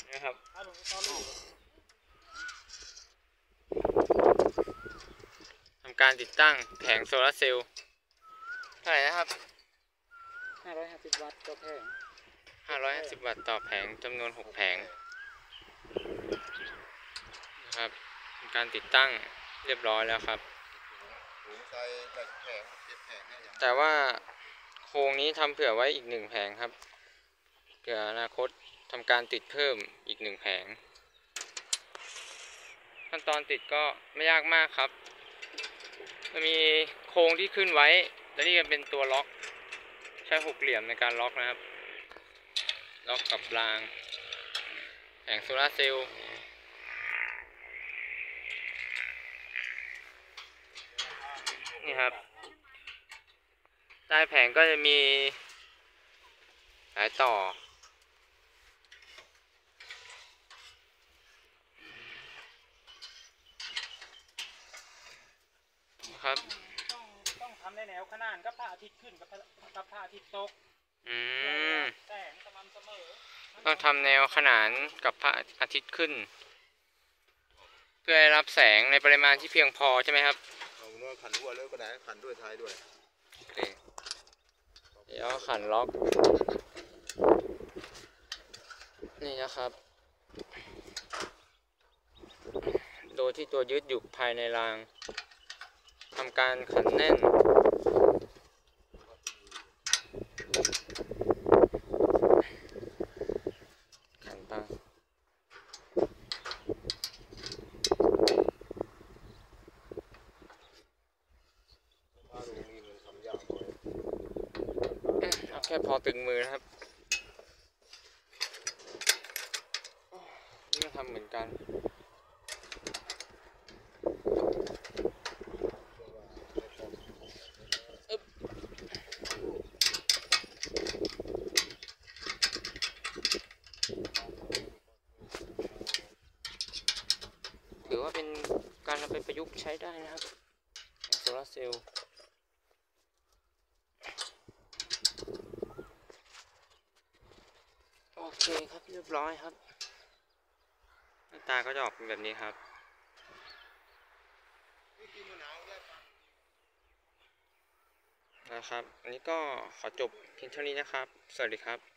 นะครับทำการติดตั้งแผงโซลาร์เซลล์เท่าไหร่นะครับ 550 วัตต์ต่อแผง 550 วัตต์ต่อแผงจำนวน6แผงนะครับทำการติดตั้งเรียบร้อยแล้วครับแต่ว่าโครงนี้ทำเผื่อไว้อีก1แผงครับเผื่ออนาคตทำการติดเพิ่มอีก1แผงขั้นตอนติดก็ไม่ยากมากครับจะมีโครงที่ขึ้นไว้และนี่ก็เป็นตัวล็อกใช้6เหลี่ยมในการล็อกนะครับล็อกกับรางแผงโซลาร์เซลล์นี่ครับใต้แผงก็จะมีสายต่อครับต้องทำในแนวขนานกับพระอาทิตย์ขึ้นกับพระอาทิตย์ตกแสงสม่ำเสมอต้องทำแนวขนานกับพระอาทิตย์ขึ้นเพื่อรับแสงในปริมาณที่เพียงพอใช่ไหมครับเอาเนื้อขันหัวเลยก็ได้ขันด้วยท้ายด้วยโอเคเดี๋ยวขันล็อกนี่นะครับโดยที่ตัวยึดอยู่ภายในรางทำการขันแน่นขันตั้งเอาแค่พอตึงมือนะครับนี่ก็ทำเหมือนกันถือว่าเป็นการนำไปประยุกต์ใช้ได้นะครับโซลาร์เซลล์โอเคครับเรียบร้อยครับหน้าตาก็จะออกเป็นแบบนี้ครับนะครับอันนี้ก็ขอจบเพียงเท่านี้นะครับสวัสดีครับ